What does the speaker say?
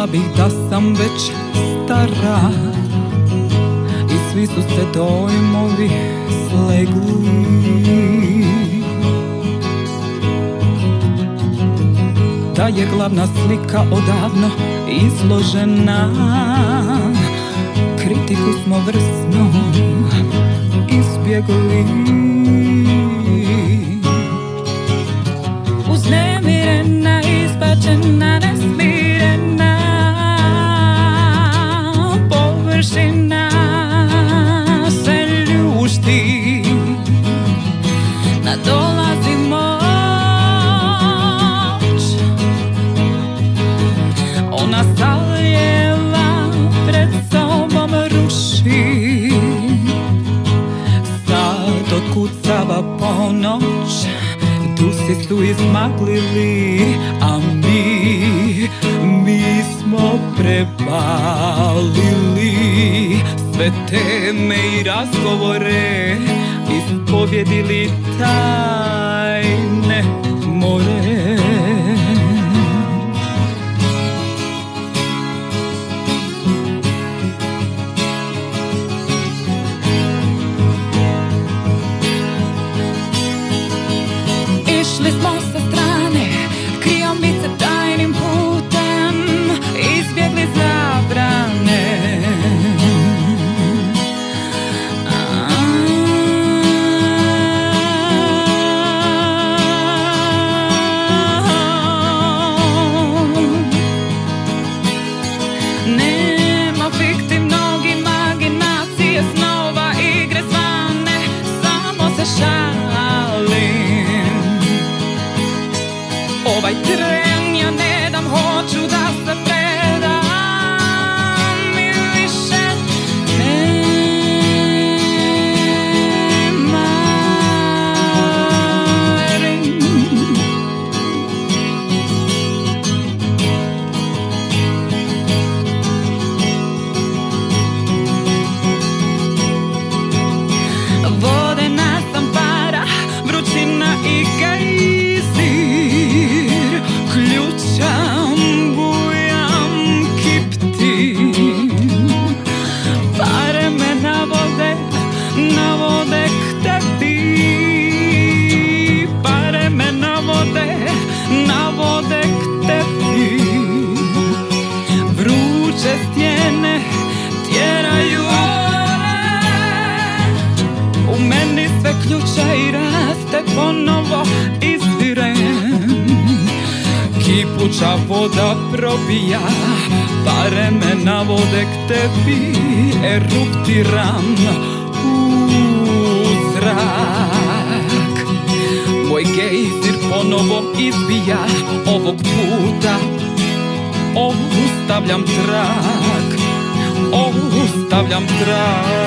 bih da sam već stara i svi su se dojmovi slegli. Da je glavna slika odavno izložena, kritiku smo vrsno izbjegli. Uznemirena, izbačena, nesmirena, površina se ljušti, nadolazi moć, ona saljeva pred sobom ruši. Sad otkucava ponoć, dusi su izmaglili, a mi smo prevalili sve teme i razgovore, ispovjedili tajne more. Išli smo sa strane, kriomice tajnim putem, izbjegli zabrane. Nema fiktivnog imaginacije, snova, igre zvane, samo se šalim. Ovaj tren ja ne dam, hoću da se predam i više ne marim. Vodena sam para, vrućina i gejzir, ključam, bujam, kiptim. Pare me navode k tebi, pare me navode k tebi. Vruće stijene tjeraju u meni, sve ključa i raste ponovo izvirem. Kipuća voda probija, pare me navode k tebi, eruptiram u zrak. Moj gejzir ponovo izbija, ovog puta ostavljam trag, ostavljam trag.